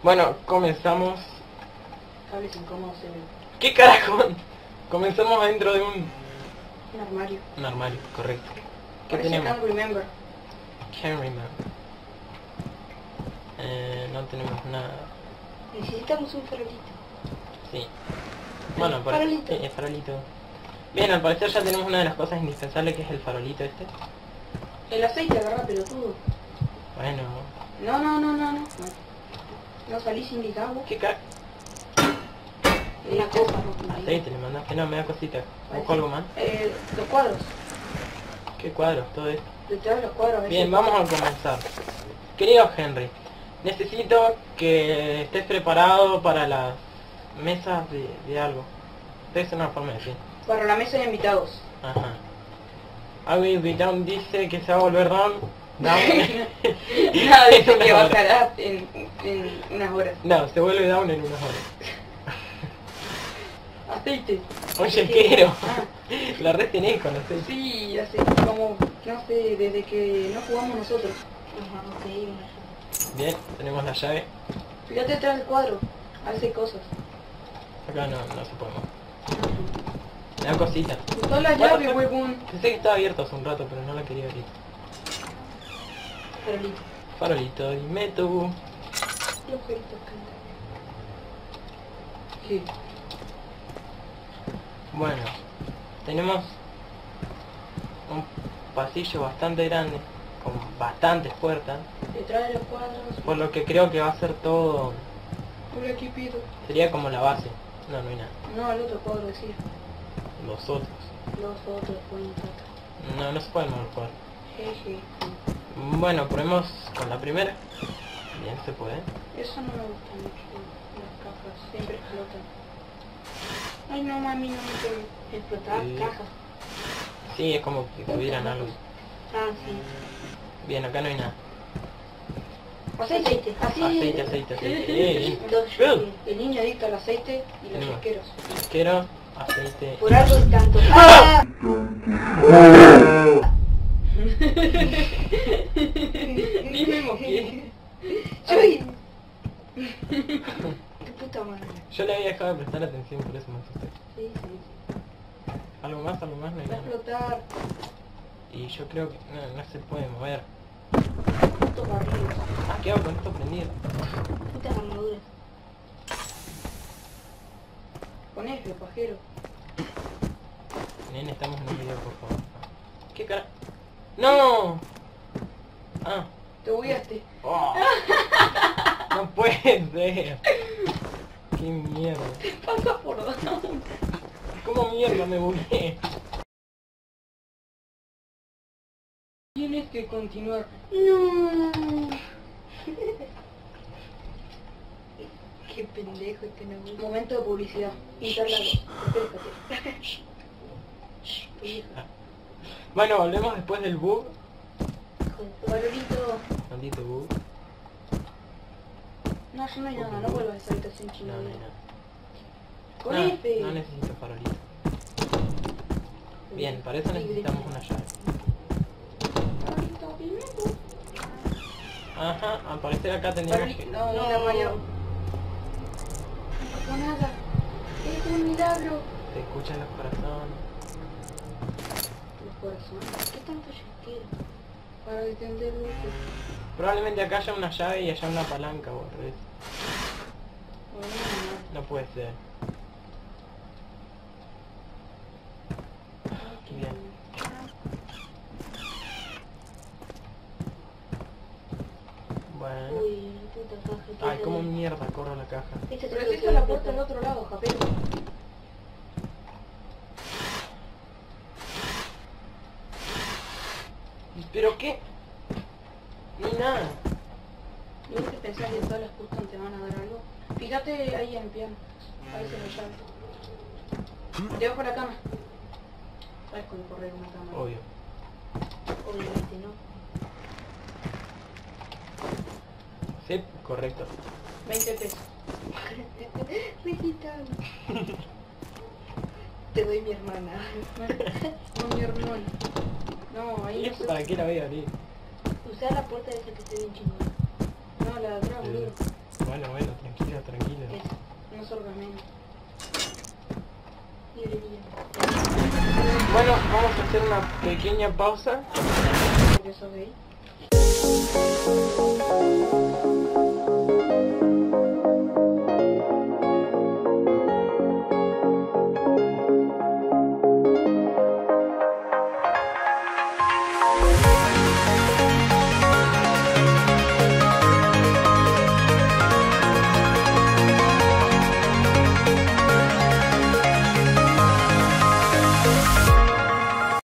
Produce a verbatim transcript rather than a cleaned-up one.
Bueno, comenzamos. Cables incómodos en ¿Qué carajo? Comenzamos dentro de un... un armario. Un armario, correcto. ¿Qué Parece tenemos? Can't remember. Can't remember. Eh, no tenemos nada. Necesitamos un farolito. Sí. Bueno, por farolito. Sí, el farolito. Bien, al parecer ya tenemos una de las cosas indispensables, que es el farolito este. El aceite, agarra pelotudo. Bueno. No, no, no, no, no. No salís indicado. ¿Qué carajo? Una copa, no. Aceite le mandaste, no, me da cosita. ¿Busco Parece- algo más? Eh, los cuadros. ¿Qué cuadros? Todo esto. Detrás de los cuadros. a veces- Bien, vamos a comenzar. Querido Henry, necesito que estés preparado para las mesas de, de algo. Debe ser una forma de decir. Para la mesa de invitados. Ajá. I will be down dice que se va a volver down. Down. Nada, dice En que unas bajará en, en unas horas. No, se vuelve down en unas horas. Aceite. Oye, Aceite. quiero. Ah, La red tenés con aceite. sí, hace como, no sé, desde que no jugamos nosotros. Ajá, no sé. Bien, tenemos la llave. Fíjate detrás del cuadro. Hace cosas. Acá no, no se puede más. Me da cosita. Usó la Bueno, llave, fue- huevón. Pensé que estaba abierto hace un rato, pero no la quería abrir. Farolito. Farolito, dime tú. Los ojitos cantan. ¿Qué? Bueno, tenemos un pasillo bastante grande, con bastantes puertas, Detrás de los cuadros. por lo que creo que va a ser todo, Hola, ¿qué pido? sería como la base. No, no hay nada. No, el otro cuadro decía. Los otros. Los otros cuentan. No, no se pueden mover por. Jeje. Bueno, probemos con la primera. Bien, se puede. Eso no me gusta mucho. Las cajas siempre explotan. Ay, no, mami, no me quiero explotar Sí. cajas. Sí, es como que tuvieran algo. Ah, sí. Bien, acá no hay nada. Aceite. Así. Aceite, aceite, aceite. Eh, bien. Los- Bien. el niño adicto al aceite y los Tenemos. yesqueros. Quiero aceite. Por algo y tanto. ¡Ah! Ni me mojé. ¡Ay! ¡Qué puta madre! Yo le había dejado de prestar atención, por eso me asusté. Sí, sí, sí. Algo más, algo más, no hay Va a nada. explotar. Y yo creo que no, no se puede mover. Putos barriles. Ah, ¿qué hago con esto prendido? Putas armaduras. Con F, pajero. Nene, estamos en un video, por favor. ¿Qué cara? ¡No! Ah. Te bugueaste. Oh. No puede ser. Qué mierda. Pasa por down. ¿Cómo mierda me bugué? Tienes que continuar. No. Qué pendejo este no. Momento de publicidad. Interlagos. Espérate. Tu hija. Bueno, volvemos después del bug. Valorito. Maldito bug. No, yo no hay nada. No vuelvas a esa habitación No, china. no hay nada. Con No, F. no necesito farolito. Bien, para eso necesitamos una llave. Farolito, pimiento. Ajá, al parecer acá tendríamos que... Farolito. No, no, Mario. No pasó nada. Es un milagro. Te escuchan los corazones. Los corazones. ¿Qué tanto yo quiero? Para entender luces. Probablemente acá haya una llave y haya una palanca, o al revés. No puede ser. Bien. Bueno. Uy, puta caja. Ay, cómo mierda corro la caja. Pero es esta la puerta del otro lado, japero. ¿Pero qué? No hay nada. ¿No que pensás que todas las custom te van a dar algo? Fíjate ahí en el piano. Ahí se lo llave. Debajo de la cama. ¿Sabes cómo correr una cama? Obvio. Obviamente no. Sí, correcto. veinte pesos. Requitado. Te doy mi hermana. No, mi hermano. No, ahí ¿Y no esto sé. para qué la voy a abrir? Usá la puerta esa que esté bien chingona. No, la de atrás, boludo. Eh, Bueno, bueno, tranquila, tranquila. Es, no sordas menos. Libre, libre. Bueno, vamos a hacer una pequeña pausa. Porque sos gay.